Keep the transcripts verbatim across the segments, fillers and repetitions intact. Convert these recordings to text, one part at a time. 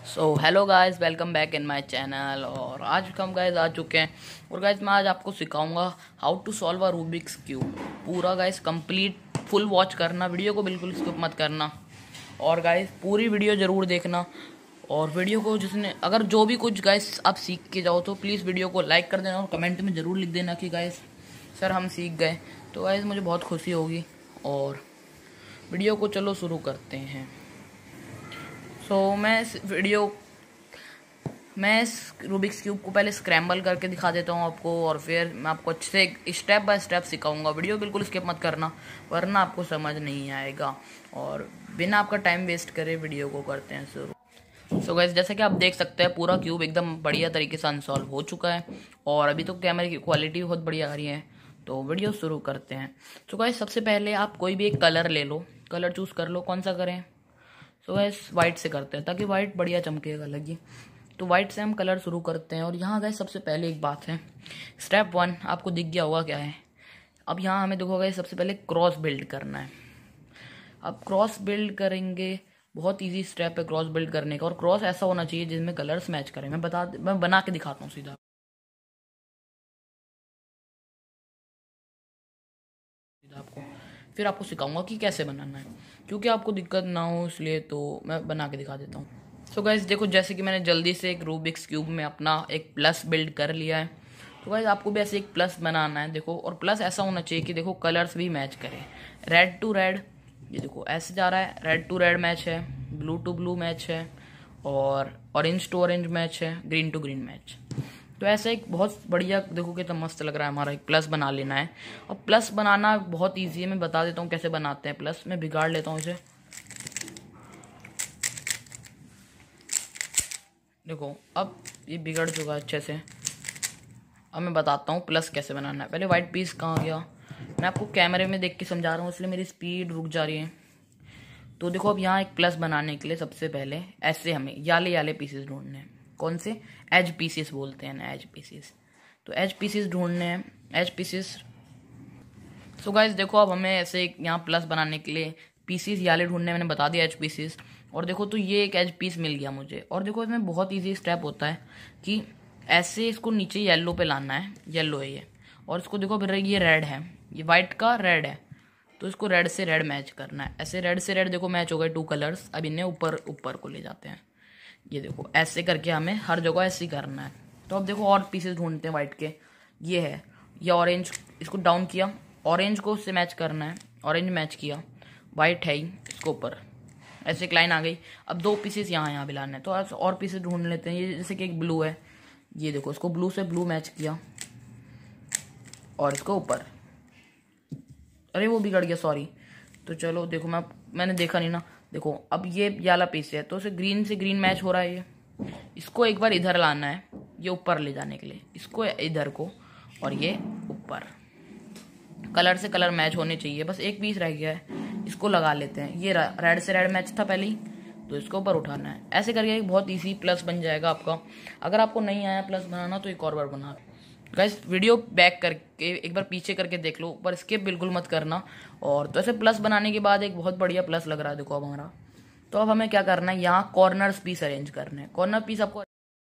So hello guys, welcome back in my channel. और आज हम गाइस आ चुके हैं और गाइस मैं आज आपको सिखाऊंगा how to solve a Rubik's cube. पूरा गाइस कंप्लीट फुल वॉच करना, वीडियो को बिल्कुल स्किप मत करना। और गाइस पूरी वीडियो ज़रूर देखना। और वीडियो को जिसने अगर जो भी कुछ गाइस आप सीख के जाओ तो प्लीज़ वीडियो को लाइक कर देना और कमेंट में ज़रूर लिख देना कि गाइस सर हम सीख गए। तो गाइस मुझे बहुत खुशी होगी। और वीडियो को चलो शुरू करते हैं। सो so, मैं इस वीडियो मैं इस रूबिक्स क्यूब को पहले स्क्रैम्बल करके दिखा देता हूँ आपको, और फिर मैं आपको अच्छे से स्टेप बाय स्टेप सिखाऊंगा। वीडियो बिल्कुल स्किप मत करना वरना आपको समझ नहीं आएगा। और बिना आपका टाइम वेस्ट करे वीडियो को करते हैं शुरू। सो गाइस, जैसे कि आप देख सकते हैं पूरा क्यूब एकदम बढ़िया तरीके से अनसॉल्व हो चुका है और अभी तो कैमरे की क्वालिटी बहुत बढ़िया आ रही है। तो वीडियो शुरू करते हैं। सो गाइस, सबसे पहले आप कोई भी एक कलर ले लो, कलर चूज़ कर लो, कौन सा करें। सो गैस वाइट से करते हैं ताकि वाइट बढ़िया चमकेगा लगी। तो वाइट से हम कलर शुरू करते हैं। और यहाँ गैस सबसे पहले एक बात है, स्टेप वन आपको दिख गया होगा क्या है। अब यहाँ हमें देखोगे सबसे पहले क्रॉस बिल्ड करना है। अब क्रॉस बिल्ड करेंगे, बहुत इजी स्टेप है क्रॉस बिल्ड करने का। और क्रॉस ऐसा होना चाहिए जिसमें कलर्स मैच करें। मैं बता मैं बना के दिखाता हूँ सीधा सीधा आपको, फिर आपको सिखाऊंगा कि कैसे बनाना है, क्योंकि आपको दिक्कत ना हो इसलिए तो मैं बना के दिखा देता हूँ। सो so गाइज देखो, जैसे कि मैंने जल्दी से एक रूबिक्स क्यूब में अपना एक प्लस बिल्ड कर लिया है। तो गाइज आपको भी ऐसे एक प्लस बनाना है देखो। और प्लस ऐसा होना चाहिए कि देखो कलर्स भी मैच करें, रेड टू रेड। ये देखो ऐसे जा रहा है, रेड टू रेड मैच है, ब्लू टू ब्लू मैच है, और ऑरेंज टू ऑरेंज मैच है, ग्रीन टू ग्रीन मैच। तो ऐसा एक बहुत बढ़िया देखो कितना मस्त लग रहा है। हमारा एक प्लस बना लेना है। और प्लस बनाना बहुत ईजी है, मैं बता देता हूँ कैसे बनाते हैं प्लस। मैं बिगाड़ लेता हूँ इसे। देखो अब ये बिगड़ चुका है अच्छे से। अब मैं बताता हूँ प्लस कैसे बनाना है। पहले वाइट पीस कहाँ गया, मैं आपको कैमरे में देख के समझा रहा हूँ इसलिए मेरी स्पीड रुक जा रही है। तो देखो अब यहाँ एक प्लस बनाने के लिए सबसे पहले ऐसे हमें याले याले पीसेस ढूंढने हैं। कौन से? एज पीसेस बोलते हैं ना, एज पीसेस। तो एज पीसेस ढूंढने हैं, एज पीसेस। सो गाइस देखो अब हमें ऐसे यहाँ प्लस बनाने के लिए पीसीस याले ढूंढने, मैंने बता दिया एज पीसीस। और देखो तो ये एक एज पीस मिल गया मुझे। और देखो इसमें बहुत इजी स्टेप होता है कि ऐसे इसको नीचे येलो पे लाना है, येलो है ये। और इसको देखो फिर ये रेड है, ये वाइट का रेड है, तो इसको रेड से रेड मैच करना है। ऐसे रेड से रेड देखो मैच हो गए टू कलर्स। अब इन्हें ऊपर ऊपर को ले जाते हैं। ये देखो ऐसे करके हमें हर जगह ऐसे ही करना है। तो अब देखो और पीसेस ढूंढते हैं वाइट के। ये है, ये ऑरेंज, इसको डाउन किया, ऑरेंज को उससे मैच करना है, ऑरेंज मैच किया, वाइट है ही, इसको ऊपर ऐसे एक लाइन आ गई। अब दो पीसेस यहाँ यहाँ भी लाने हैं, तो आज और पीसेस ढूंढ लेते हैं। ये जैसे कि एक ब्लू है, ये देखो इसको ब्लू से ब्लू मैच किया और इसको ऊपर। अरे वो बिगड़ गया, सॉरी। तो चलो देखो मैं मैंने देखा नहीं ना। देखो अब ये वाला पीस है तो उसे ग्रीन से ग्रीन मैच हो रहा है। ये इसको एक बार इधर लाना है, ये ऊपर ले जाने के लिए, इसको इधर को और ये ऊपर। कलर से कलर मैच होने चाहिए। बस एक पीस रह गया है, इसको लगा लेते हैं। ये रेड से रेड मैच था पहले ही, तो इसको ऊपर उठाना है। ऐसे करके एक बहुत इजी प्लस बन जाएगा आपका। अगर आपको नहीं आया प्लस बनाना तो एक और बार बना। गाइस वीडियो बैक करके एक बार पीछे करके देख लो, पर स्किप बिल्कुल मत करना। और तो ऐसे प्लस बनाने के बाद एक बहुत बढ़िया प्लस लग रहा है देखो अब हमारा। तो अब हमें क्या करना है, यहाँ कॉर्नर्स पीस अरेंज करने हैं। कॉर्नर पीस आपको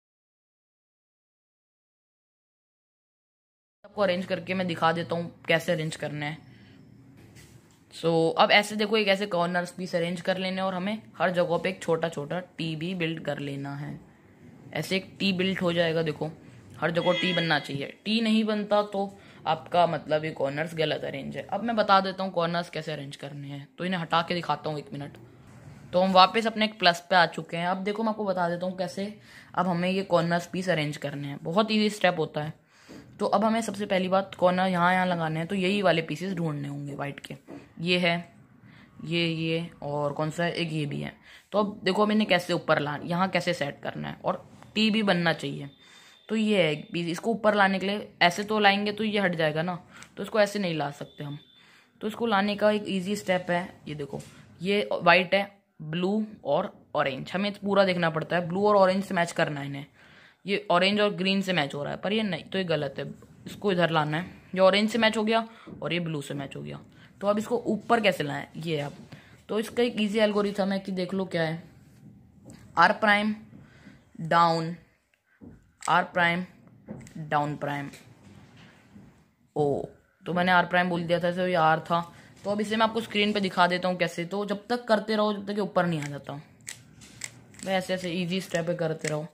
आपको अरेंज करके मैं दिखा देता हूँ कैसे अरेंज करना है। सो so, अब ऐसे देखो एक ऐसे कॉर्नर्स पीस अरेंज कर लेने, और हमें हर जगह पे एक छोटा छोटा टी भी बिल्ड कर लेना है। ऐसे एक टी बिल्ड हो जाएगा। देखो हर जगह टी बनना चाहिए। टी नहीं बनता तो आपका मतलब ये कॉर्नर्स गलत अरेंज है। अब मैं बता देता हूँ कॉर्नर्स कैसे अरेंज करने हैं, तो इन्हें हटा के दिखाता हूँ एक मिनट। तो हम वापस अपने एक प्लस पे आ चुके हैं। अब देखो मैं आपको बता देता हूँ कैसे अब हमें ये कॉर्नर्स पीस अरेंज करने हैं। बहुत ईजी स्टेप होता है। तो अब हमें सबसे पहली बात कॉर्नर यहाँ यहाँ लगाने हैं, तो यही वाले पीसेस ढूंढने होंगे वाइट के। ये है, ये ये और कौन सा है, एक ये भी है। तो अब देखो अब इन्हें कैसे ऊपर ला, यहाँ कैसे सेट करना है, और टी भी बनना चाहिए। तो ये है एक पीस, इसको ऊपर लाने के लिए ऐसे तो लाएंगे तो ये हट जाएगा ना, तो इसको ऐसे नहीं ला सकते हम। तो इसको लाने का एक ईजी स्टेप है, ये देखो ये वाइट है, ब्लू और ऑरेंज, हमें पूरा देखना पड़ता है। ब्लू और ऑरेंज से मैच करना है इन्हें। ये ऑरेंज और ग्रीन से मैच हो रहा है, पर ये नहीं, तो ये गलत है। इसको इधर लाना है, ये ऑरेंज से मैच हो गया और ये ब्लू से मैच हो गया। तो अब इसको ऊपर कैसे लाएं, ये अब तो इसका एक इजी एल्गोरिथम है कि देख लो क्या है। R prime down, R prime, down prime. ओ, तो मैंने आर प्राइम बोल दिया था, तो ये आर था। तो अब इसे मैं आपको स्क्रीन पे दिखा देता हूँ कैसे। तो जब तक करते रहो जब तक ये ऊपर नहीं आ जाता, मैं ऐसे ऐसे इजी स्टेप पे करते रहो,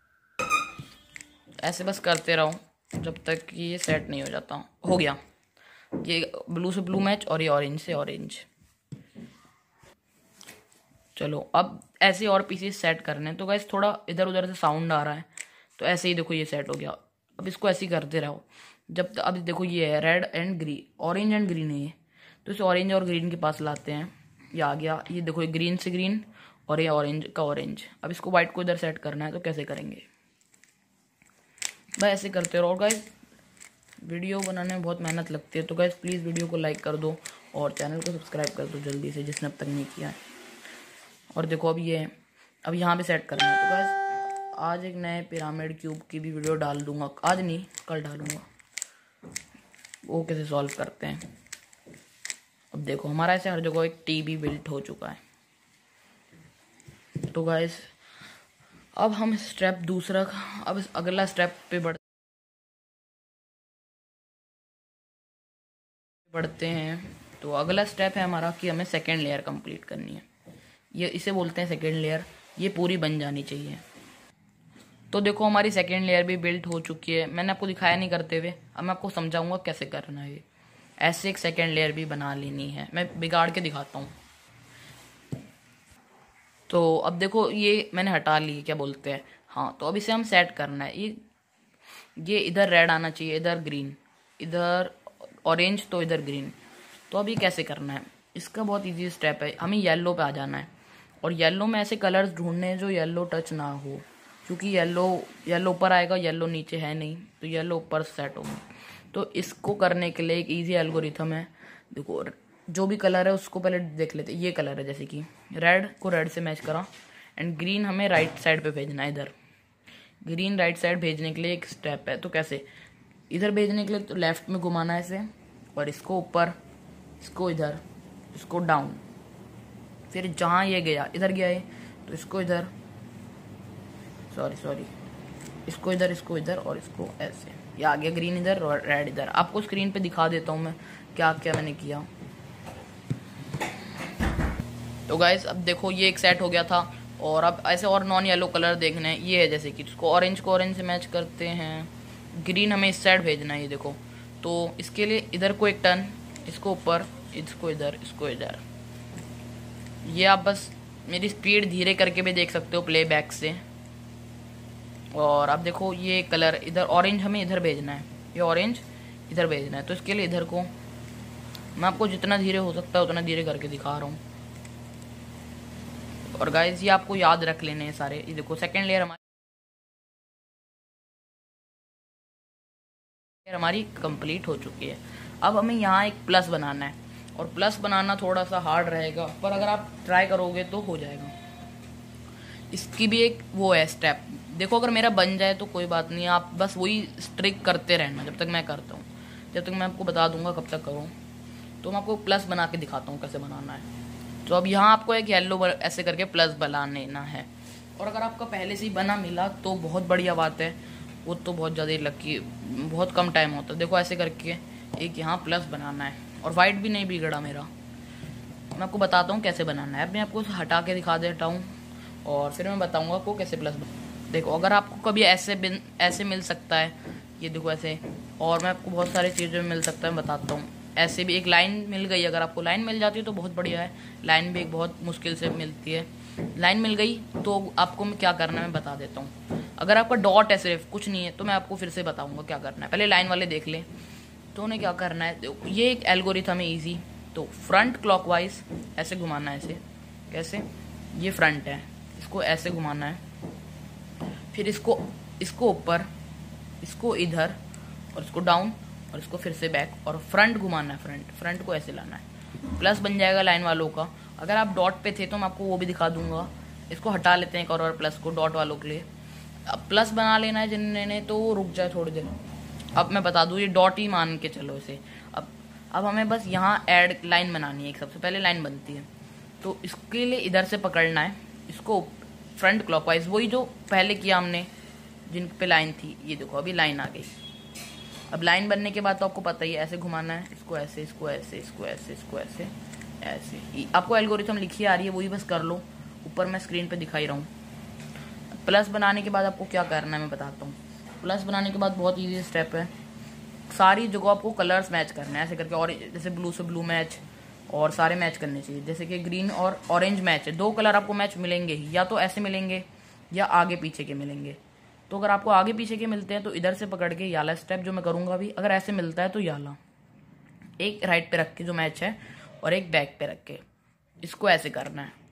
ऐसे बस करते रहो जब तक कि ये सेट नहीं हो जाता। हो गया, ये ब्लू से ब्लू मैच और ये ऑरेंज से ऑरेंज। चलो अब ऐसे और पीसेस सेट करने हैं। तो गाइस थोड़ा इधर उधर से साउंड आ रहा है, तो ऐसे ही देखो ये सेट हो गया। अब इसको ऐसे ही करते रहो जब तक। अब देखो ये है red and green, orange and green है ये, तो इसे ऑरेंज और ग्रीन के पास लाते हैं। ये आ गया, ये देखो ये ग्रीन से ग्रीन और ये ऑरेंज का ऑरेंज। अब इसको व्हाइट को इधर सेट करना है, तो कैसे करेंगे भाई, ऐसे करते रहो। गाइस वीडियो बनाने में बहुत मेहनत लगती है, तो गाइस प्लीज़ वीडियो को लाइक कर दो और चैनल को सब्सक्राइब कर दो जल्दी से, जिसने अब तक नहीं किया है। और देखो अब ये अब यहाँ पे सेट करना है। तो गाइस आज एक नए पिरामिड क्यूब की भी वीडियो डाल दूंगा, आज नहीं कल डालूंगा, वो कैसे सॉल्व करते हैं। अब देखो हमारा ऐसे हर जगह एक टीबी बिल्ट हो चुका है। तो गाइस अब हम स्टेप दूसरा, अब अगला स्टेप पे बढ़ बढ़ते हैं। तो अगला स्टेप है हमारा कि हमें सेकेंड लेयर कंप्लीट करनी है। ये इसे बोलते हैं सेकेंड लेयर, ये पूरी बन जानी चाहिए। तो देखो हमारी सेकेंड लेयर भी बिल्ट हो चुकी है। मैंने आपको दिखाया नहीं करते हुए, अब मैं आपको समझाऊंगा कैसे करना है। ये ऐसे एक सेकेंड लेयर भी बना लेनी है, मैं बिगाड़ के दिखाता हूँ। तो अब देखो ये मैंने हटा ली, क्या बोलते हैं, हाँ। तो अब इसे हम सेट करना है। ये ये इधर रेड आना चाहिए, इधर ग्रीन, इधर ऑरेंज, तो इधर ग्रीन। तो अब ये कैसे करना है, इसका बहुत इजी स्टेप है। हमें येलो पे आ जाना है और येलो में ऐसे कलर्स ढूंढने हैं जो येलो टच ना हो, क्योंकि येलो येलो ऊपर आएगा, येलो नीचे है नहीं, तो येलो ऊपर सेट होगा। तो इसको करने के लिए एक इजी एल्गोरिथम है। देखो जो भी कलर है उसको पहले देख लेते। ये कलर है, जैसे कि रेड को रेड से मैच करा, एंड ग्रीन हमें राइट साइड पे भेजना है। इधर ग्रीन राइट साइड भेजने के लिए एक स्टेप है। तो कैसे, इधर भेजने के लिए तो लेफ्ट में घुमाना है इसे, और इसको ऊपर, इसको इधर, इसको डाउन। फिर जहाँ ये गया, इधर गया है, तो इसको इधर, सॉरी सॉरी इसको इधर, इसको इधर, और इसको ऐसे। ये आ गया ग्रीन इधर और रेड इधर। आपको स्क्रीन पे दिखा देता हूँ मैं क्या क्या मैंने किया। तो गाइस अब देखो ये एक सेट हो गया था, और अब ऐसे और नॉन येलो कलर देखने हैं। ये है जैसे कि इसको ऑरेंज को ऑरेंज से मैच करते हैं, ग्रीन हमें इस साइड भेजना है। ये देखो, तो इसके लिए इधर को एक टर्न, इसको ऊपर, इसको इधर, इसको इधर। ये आप बस मेरी स्पीड धीरे करके भी देख सकते हो प्लेबैक से। और अब देखो ये कलर इधर ऑरेंज हमें इधर भेजना है, ये ऑरेंज इधर भेजना है। तो इसके लिए इधर को मैं आपको जितना धीरे हो सकता है उतना धीरे करके दिखा रहा हूँ। और गाइस ये आपको याद रख लेने हैं सारे। ये देखो सेकेंड लेयर हमारी हमारी कंप्लीट हो चुकी है। अब हमें यहाँ एक प्लस बनाना है, और प्लस बनाना थोड़ा सा हार्ड रहेगा, पर अगर आप ट्राई करोगे तो हो जाएगा। इसकी भी एक वो है स्टेप। देखो अगर मेरा बन जाए तो कोई बात नहीं, आप बस वही स्ट्रिक करते रहना जब तक मैं करता हूँ, जब तक मैं आपको बता दूंगा कब तक करूँ। तो मैं आपको प्लस बना के दिखाता हूँ कैसे बनाना है। तो अब यहाँ आपको एक येलो ऐसे करके प्लस बना लेना है। और अगर आपका पहले से ही बना मिला तो बहुत बढ़िया बात है, वो तो बहुत ज़्यादा लकी, बहुत कम टाइम होता है। देखो ऐसे करके एक यहाँ प्लस बनाना है, और वाइट भी नहीं बिगड़ा मेरा। मैं आपको बताता हूँ कैसे बनाना है। अब मैं आपको हटा के दिखा देता हूँ, और फिर मैं बताऊँगा आपको कैसे प्लस। देखो अगर आपको कभी ऐसे बिन ऐसे मिल सकता है, ये देखो ऐसे, और मैं आपको बहुत सारी चीज़ें मिल सकता है, बताता हूँ। ऐसे भी एक लाइन मिल गई, अगर आपको लाइन मिल जाती है तो बहुत बढ़िया है। लाइन भी एक बहुत मुश्किल से मिलती है। लाइन मिल गई तो आपको मैं क्या करना है मैं बता देता हूँ। अगर आपका डॉट है सिर्फ, कुछ नहीं है, तो मैं आपको फिर से बताऊँगा क्या करना है। पहले लाइन वाले देख लें। तो उन्हें क्या करना है, ये एक एल्गोरिथम है ईजी। तो फ्रंट क्लॉकवाइज ऐसे घुमाना है इसे। कैसे, ये फ्रंट है, इसको ऐसे घुमाना है, फिर इसको इसको ऊपर, इसको इधर, और इसको डाउन, और इसको फिर से बैक, और फ्रंट घुमाना है। फ्रंट फ्रंट को ऐसे लाना है। प्लस बन जाएगा लाइन वालों का। अगर आप डॉट पे थे तो मैं आपको वो भी दिखा दूंगा। इसको हटा लेते हैं एक और, और प्लस को डॉट वालों के लिए। अब प्लस बना लेना है जिन्होंने, तो वो रुक जाए थोड़ी देर। अब मैं बता दूँ, ये डॉट ही मान के चलो इसे। अब अब हमें बस यहाँ ऐड लाइन बनानी है। एक सबसे पहले लाइन बनती है, तो इसके लिए इधर से पकड़ना है, इसको फ्रंट क्लॉकवाइज, वही जो पहले किया हमने जिन पे लाइन थी। ये देखो अभी लाइन आ गई। अब लाइन बनने के बाद तो आपको पता ही है ऐसे घुमाना है, इसको ऐसे, इसको ऐसे, इसको ऐसे, इसको ऐसे, ऐसे। आपको एल्गोरिथम लिखी आ रही है, वही बस कर लो। ऊपर मैं स्क्रीन पे दिखाई रहा हूँ। प्लस बनाने के बाद आपको क्या करना है मैं बताता हूँ। प्लस बनाने के बाद बहुत ईजी स्टेप है। सारी जगह आपको कलर्स मैच करना है ऐसे करके, और जैसे ब्लू से ब्लू मैच, और सारे मैच करने चाहिए। जैसे कि ग्रीन और ऑरेंज मैच है, दो कलर आपको मैच मिलेंगे ही, या तो ऐसे मिलेंगे या आगे पीछे के मिलेंगे। तो अगर आपको आगे पीछे के मिलते हैं तो इधर से पकड़ के याला स्टेप जो मैं करूँगा अभी, अगर ऐसे मिलता है तो याला, एक राइट पे रख के जो मैच है और एक बैक पे रख के, इसको ऐसे करना है।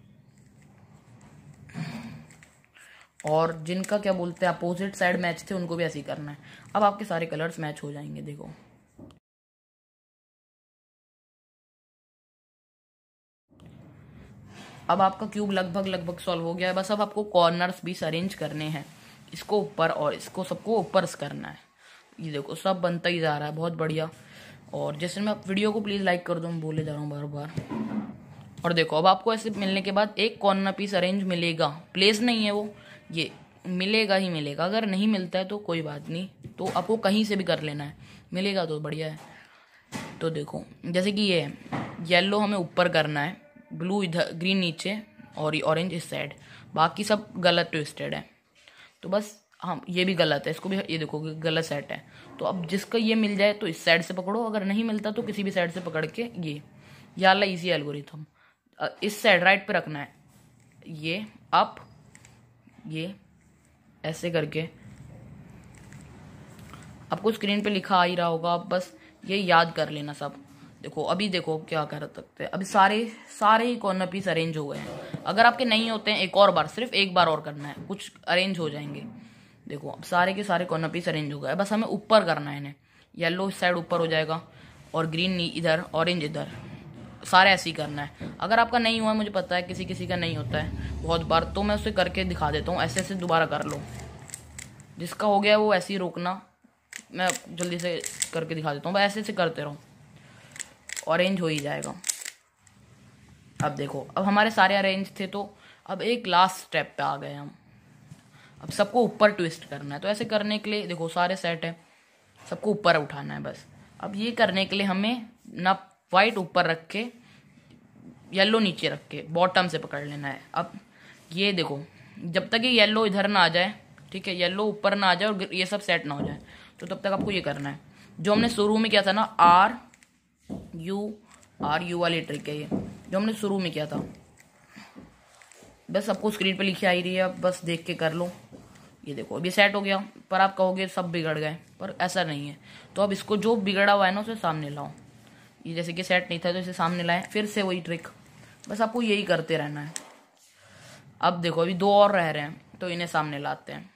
और जिनका क्या बोलते हैं अपोजिट साइड मैच थे उनको भी ऐसे ही करना है। अब आपके सारे कलर्स मैच हो जाएंगे। देखो अब आपका क्यूब लगभग लगभग सॉल्व हो गया है। बस अब आपको कॉर्नर्स भी अरेंज करने हैं, इसको ऊपर और इसको सबको ऊपर करना है। ये देखो सब बनता ही जा रहा है, बहुत बढ़िया। और जैसे मैं वीडियो को प्लीज़ लाइक कर दो, मैं बोले जा रहा हूँ बार बार। और देखो अब आपको ऐसे मिलने के बाद एक कॉर्नर पीस अरेंज मिलेगा, प्लेस नहीं है वो, ये मिलेगा ही मिलेगा। अगर नहीं मिलता है तो कोई बात नहीं, तो आपको कहीं से भी कर लेना है, मिलेगा तो बढ़िया है। तो देखो जैसे कि ये येलो हमें ऊपर करना है, ब्लू इधर, ग्रीन नीचे और ये ऑरेंज इस साइड, बाकी सब गलत ट्विस्टेड है। तो बस हम ये भी गलत है, इसको भी ये देखो गलत सेट है। तो अब जिसका ये मिल जाए तो इस साइड से पकड़ो, अगर नहीं मिलता तो किसी भी साइड से पकड़ के ये याला इजी एल्गोरिथम इस साइड राइट पे रखना है, ये अप, ये ऐसे करके। आपको स्क्रीन पे लिखा आ ही रहा होगा, आप बस ये याद कर लेना सब। देखो अभी देखो क्या कर सकते हैं, अभी सारे सारे ही कॉर्नर पीस अरेंज हो गए हैं। अगर आपके नहीं होते हैं एक और बार, सिर्फ एक बार और करना है, कुछ अरेंज हो जाएंगे। देखो अब सारे के सारे कॉर्नर पीस अरेंज हो गए, बस हमें ऊपर करना है इन्हें। येलो इस साइड ऊपर हो जाएगा और ग्रीन इधर, ऑरेंज इधर, सारे ऐसे ही करना है। अगर आपका नहीं हुआ, मुझे पता है किसी किसी का नहीं होता है बहुत बार, तो मैं उसे करके दिखा देता हूँ। ऐसे ऐसे दोबारा कर लो, जिसका हो गया वो ऐसे ही रोकना, मैं जल्दी से करके दिखा देता हूँ। बस ऐसे ऐसे करते रहो, ऑरेंज हो ही जाएगा। अब देखो अब हमारे सारे अरेंज थे, तो अब एक लास्ट स्टेप पे आ गए हम। अब सबको ऊपर ट्विस्ट करना है, तो ऐसे करने के लिए देखो सारे सेट है, सबको ऊपर उठाना है बस। अब ये करने के लिए हमें ना वाइट ऊपर रख के येलो नीचे रख के बॉटम से पकड़ लेना है। अब ये देखो जब तक ये येलो इधर ना आ जाए, ठीक है, येलो ऊपर ना आ जाए और ये सब सेट ना हो जाए, तो तब तक आपको ये करना है जो हमने शुरू में किया था ना, आर यू आर यू वाली ट्रिक है ये, जो हमने शुरू में किया था। बस आपको स्क्रीन पे लिखी आ रही है, अब बस देख के कर लो। ये देखो अभी सेट हो गया, पर आप कहोगे सब बिगड़ गए, पर ऐसा नहीं है। तो अब इसको जो बिगड़ा हुआ है ना उसे सामने लाओ। ये जैसे कि सेट नहीं था तो इसे सामने लाए, फिर से वही ट्रिक, बस आपको यही करते रहना है। अब देखो अभी दो और रह रहे हैं, तो इन्हें सामने लाते हैं।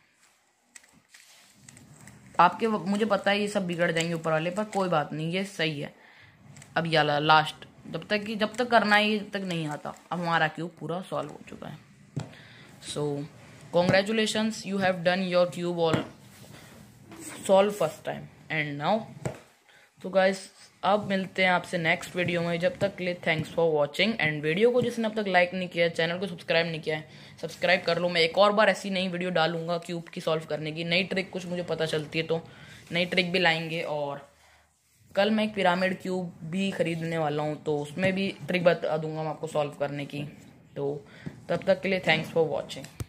आपके मुझे पता है ये सब बिगड़ जाएंगे ऊपर वाले, पर कोई बात नहीं, ये सही है। अब ये लास्ट, जब तक कि जब तक करना है जब तक नहीं आता। अब हमारा क्यूब पूरा सॉल्व हो चुका है। So congratulations, you have done your cube all solve first time and now. तो गाइस अब मिलते हैं आपसे नेक्स्ट वीडियो में, जब तक के लिए thanks for watching. And video को जिसने अब तक लाइक नहीं किया है, चैनल को सब्सक्राइब नहीं किया है, सब्सक्राइब कर लो। मैं एक और बार ऐसी नई वीडियो डालूंगा क्यूब की सॉल्व करने की, नई ट्रिक कुछ मुझे पता चलती है तो नई ट्रिक भी लाएंगे। और कल मैं एक पिरामिड क्यूब भी खरीदने वाला हूँ, तो उसमें भी ट्रिक बता दूंगा मैं आपको सॉल्व करने की। तो तब तक के लिए थैंक्स फॉर वॉचिंग।